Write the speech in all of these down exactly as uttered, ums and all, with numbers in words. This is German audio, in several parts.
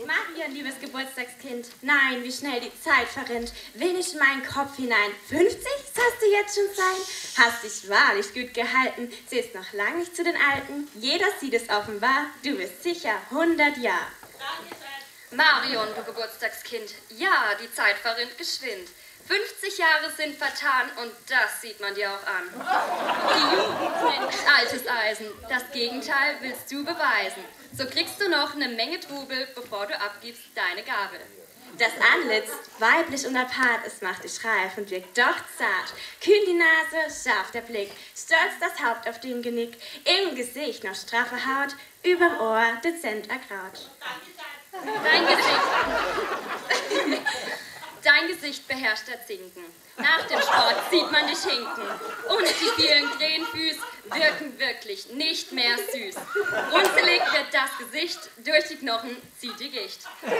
Marion, liebes Geburtstagskind, nein, wie schnell die Zeit verrinnt. Will ich meinen Kopf hinein. fünfzig sollst du jetzt schon sein? Hast dich wahrlich gut gehalten, zählst noch lang nicht zu den Alten. Jeder sieht es offenbar, du bist sicher hundert Jahre. Marion, du Geburtstagskind, ja, die Zeit verrinnt geschwind. fünfzig Jahre sind vertan und das sieht man dir auch an. Die Jugend nennt dich altes Eisen, das Gegenteil willst du beweisen. So kriegst du noch eine Menge Trubel, bevor du abgibst deine Gabel. Das Antlitz, weiblich und apart, es macht dich reif und wirkt doch zart. Kühn die Nase, scharf der Blick, stolz das Haupt auf dem Genick. Im Gesicht noch straffe Haut, überm Ohr dezent ergraut. Dein Gesicht... Dein Gesicht beherrscht der Zinken. Nach dem Sport sieht man dich hinken. Und die vielen Krähenfüß wirken wirklich nicht mehr süß. Runzelig wird das Gesicht, durch die Knochen zieht die Gicht.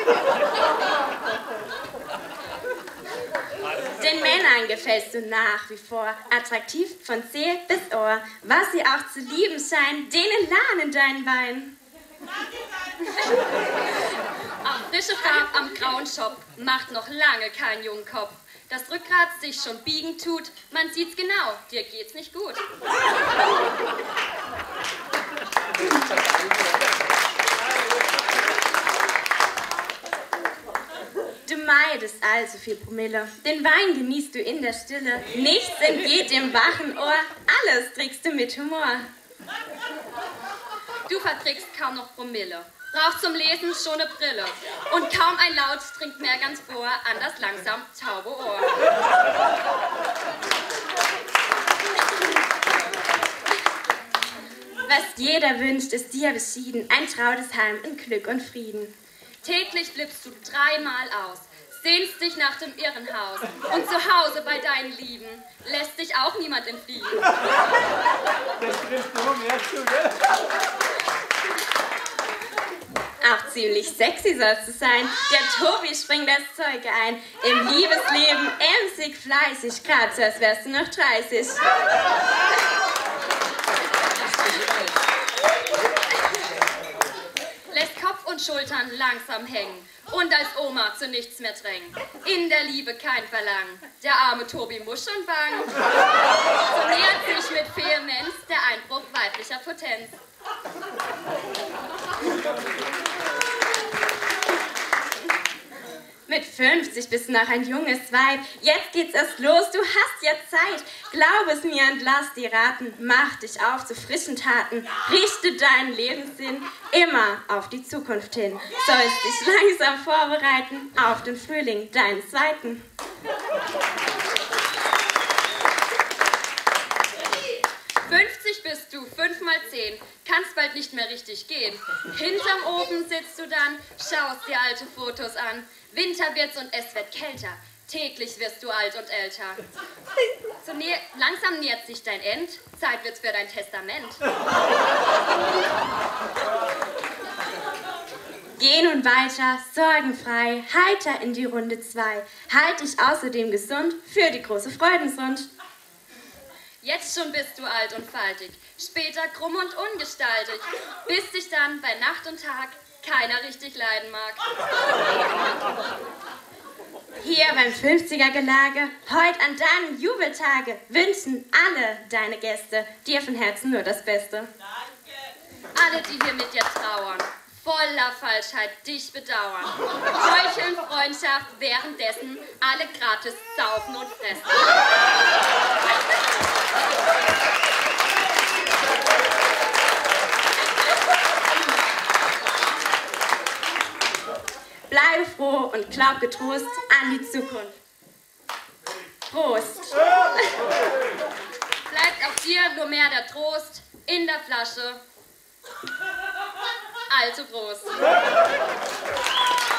Den Männern gefällst du nach wie vor, attraktiv von Zeh bis Ohr. Was sie auch zu lieben scheinen, denen lahnen deinen Wein. Auch frische Farb am grauen Schopf macht noch lange keinen jungen Kopf. Das Rückgrat sich schon biegen tut, man sieht's genau, dir geht's nicht gut. Du meidest allzu viel Promille, den Wein genießt du in der Stille. Nichts entgeht dem wachen Ohr, alles trägst du mit Humor. Du verträgst kaum noch Promille. Braucht zum Lesen schon eine Brille. Und kaum ein Laut dringt mehr ganz vor an das langsam taube Ohr. Was jeder wünscht, ist dir beschieden, ein trautes Heim in Glück und Frieden. Täglich flippst du dreimal aus, sehnst dich nach dem Irrenhaus. Und zu Hause bei deinen Lieben lässt dich auch niemand entfliehen. Das trifft nur mehr zu, ne? Auch ziemlich sexy sollst du sein. Der Tobi springt das Zeug ein. Im Liebesleben emsig fleißig, grad so als wärst du noch dreißig. Lässt Kopf und Schultern langsam hängen und als Oma zu nichts mehr drängen. In der Liebe kein Verlangen. Der arme Tobi muss schon bangen. So nähert sich mit Vehemenz der Einbruch weiblicher Potenz. Mit fünfzig bist du noch ein junges Weib. Jetzt geht's erst los, du hast ja Zeit. Glaub es mir und lass die raten. Mach dich auf zu frischen Taten. Richte deinen Lebenssinn immer auf die Zukunft hin. Sollst dich langsam vorbereiten auf den Frühling, deinen zweiten. fünfzig bist du, fünf mal zehn, kannst bald nicht mehr richtig gehen. Hinterm Ofen sitzt du dann, schaust dir alte Fotos an. Winter wird's und es wird kälter, täglich wirst du alt und älter. So nä- langsam nähert sich dein End, Zeit wird's für dein Testament. Geh nun weiter, sorgenfrei, heiter in die Runde zwei. Halt dich außerdem gesund für die große Freudensund. Jetzt schon bist du alt und faltig, später krumm und ungestaltig, bis dich dann bei Nacht und Tag keiner richtig leiden mag. Hier beim fünfziger-Gelage, heut an deinem Jubeltage, wünschen alle deine Gäste dir von Herzen nur das Beste. Alle, die hier mit dir trauern, voller Falschheit dich bedauern, heucheln Freundschaft, währenddessen alle gratis saufen und fressen. Bleibe froh und glaub getrost an die Zukunft. Prost! Bleibt auch dir nur mehr der Trost in der Flasche. Allzu groß.